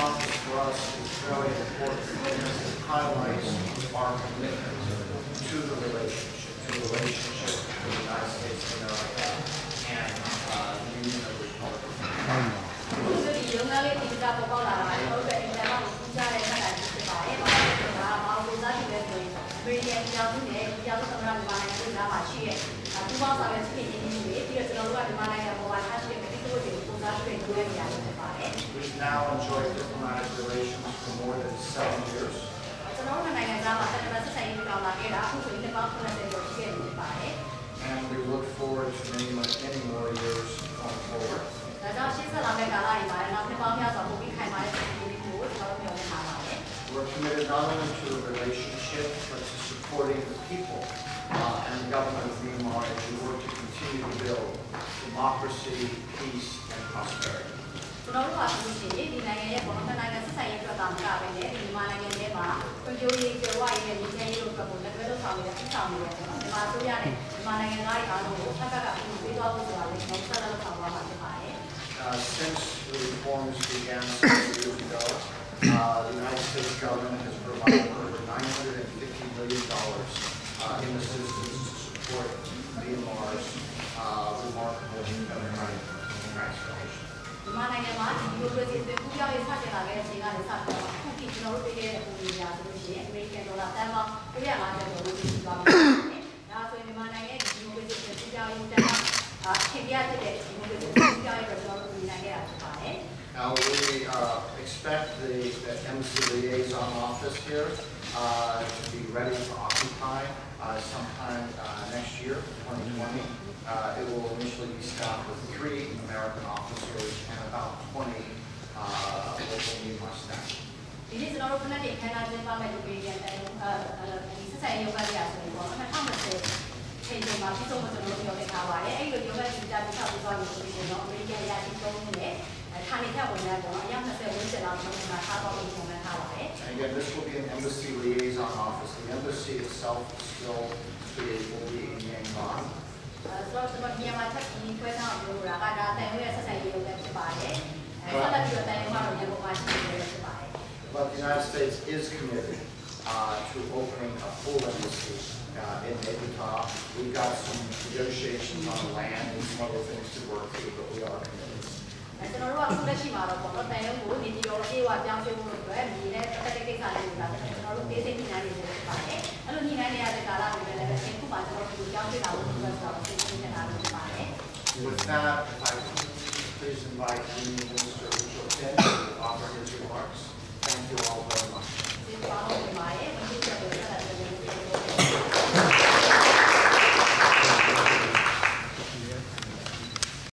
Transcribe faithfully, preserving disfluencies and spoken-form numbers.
office for us is very important because it highlights our commitment to the relationship, to the relationship between the United States of America and uh, the Union of the Republic of China. ဒီလိုရုံးလေးတင်ပြပေါ်ပေါက်လာတာဟုတ်ကဲ့အင်တာနက်ကိုကြားတဲ့ခက်တာဖြစ်ပါတယ်။ဘာလို့လဲဆိုတော့ဘာလို့သားကြည့်လဲဆိုရင်အမေရိကန်ကြောင်းနဲ့ကြောင်းသမ္မတမြန်မာနိုင်ငံကိုလာမှာရှိရဲ့ပူပေါင်းဆောင်ရွက်ခြင်းရင်းနှီးမှုတွေပြီးတော့ကျွန်တော်တို့ကမြန်မာနိုင်ငံပေါ်မှာထားရှိတဲ့ပြည်သူ့တွေကိုပုံစားတွေ့တွေ့နေရတယ်ဖြစ်ပါတယ်။ We've now enjoyed diplomatic relations for more than seven years. ကျွန်တော်တို့နိုင်ငံသားမှာဆက်လက်ဆက်ဆံရေးကြောင်းလာခဲ့တာအခုဆိုရင်နှစ်ပေါင်း၇၀ကျော်ရှိခဲ့ပြီဖြစ်ပါတယ်။ And we look forward to many, many more years going forward. ဒါကြောင့်ရှေ့ဆက်လာမယ့်ကာလတွေမှာနောက်နှစ်ပေါင်းများစွာပိုပြီးခိုင်မာတဲ့ပြည်သူတွေကိုကျွန်တော်တို့မျှော်လင့်ထားပါတယ်။ We're committed not only to the relationship, but to supporting the people uh, and the government of Myanmar as we work to continue to build democracy, peace, and prosperity. ကျွန်တော်တို့ကဆိုရှင်ဒီနိုင်ငံရဲ့ပေါ်မှာနိုင်ငံဆက်ဆံရေးအတွက်တာမကပဲလေဒီမြန်မာနိုင်ငံထဲမှာဖွံ့ဖြိုးရေးကြော်ဝရေးနဲ့ညီချမ်းရေးတို့အတွက်ကိုလက်တွဲလုပ်ဆောင်နေတဲ့အဆောင်တွေပေါ့နော်မြန်မာအစိုးရနဲ့မြန်မာနိုင်ငံသားတွေအားလုံးကိုဖက်ကကပြုပေးသွားဖို့ဆိုတာလည်းကျွန်တော်ဆက်လက်လုပ်ဆောင်သွားမှာဖြစ်ပါတယ် Since the reforms began several years ago, uh, the United States government has provided over nine hundred fifty million dollars uh, in assistance to support Myanmar's uh, remarkable democratic transformation. မြန်မာနိုင်ငံမှာဒီလိုမျိုးပြည်ပရောက်ရေးစတင်လာခဲ့တဲ့အချိန်ကနေစပြီးတော့အခုထိကျွန်တော်တို့ပြည်ရဲ့ပုံစံများဆိုလို့ရှိရင်အမေရိကန်ဒေါ်လာတန်ပေါင်း၉၅၀ကျော်လို့ပြည်သွားပြီ။ဒါဆိုရင်မြန်မာနိုင်ငံရဲ့ဒီလိုမျိုးပြည်ပရောက်ရေးတန်ပေါင်းအထင်ကြီးတဲ့ဒီလိုမျိုးပြည်ပရောက်ရေးတော့ကျွန်တော်တို့ပြည်နိုင်ငံရဖြစ်ပါတယ်။ Now we uh, expect the, the Embassy Liaison Office here uh, to be ready to occupy uh, sometime uh, next year, twenty twenty. Uh, it will initially be staffed with three American officers and about twenty uh, local Myanmar staff. ဒီနေ့ကျွန်တော်တို့ခဏနေခဏချင်းပါမယ်လို့ပြည်ပြန်တယ်အဲဒီဆက်ဆံရေးယောဂတရားဆိုရင်ပေါ့၂၀၂၀ချိန်ချိန်မှာပြီးဆုံးမကျွန်တော်တို့ပြောခဲ့ထားပါတယ်အဲ့လိုယောဂကြီးကြပြီးဆောက်ပြီးသွားလို့ဆိုရင်တော့အမေရိကန်ရာရှိသုံးဦးနဲ့ဌာနေထက်ဝင်လာတော့အယောက်၂၀ဝန်းကျင်လောက်ကျွန်တော်တို့ထားတော့ပုံမှန်ထားပါတယ် And again, this will be an embassy liaison office. The embassy itself still will be in Yangon. ဆိုတော့ကျွန်တော်မြန်မာချက်ကြီးခွဲထားအောင်လုပ်တာကဒါတိုင်ဝဲဆက်ဆံရေးလုပ်တဲ့ဖြစ်ပါတယ်အဲဆက်လက်ပြီးတော့တိုင်ဝဲမှာတော့ရေပေါ်မှာရှိနေတယ်ဖြစ်ပါတယ် But the United States is committed uh, to opening a full embassy uh, in Naypyidaw. We've got some negotiations on land and some other things to work through, but we are committed. ကျွန်တော်တို့ကအခုလက်ရှိမှာတော့ပေါ့နော်တိုင်ရုံကိုနေပြည်တော်အေးဝပြောင်းရွှေ့ဖို့အတွက်ဒီနဲ့တက်တဲ့ကိစ္စလေးတွေကကျွန်တော်တို့ဒေသညှိနှိုင်းနေတယ်ဖြစ်ပါတယ်အဲ့လိုညှိနှိုင်းနေရတဲ့ကာလတွေလည်းလည်းအခုမှကျွန်တော်တို့ပြောင်းရွှေ့တာလို့ပြောဆိုတော့သိနေနေတာလို့ဖြစ်ပါတယ် With that, if I please invite the Minister Richard Chen to offer his remarks. Thank you all.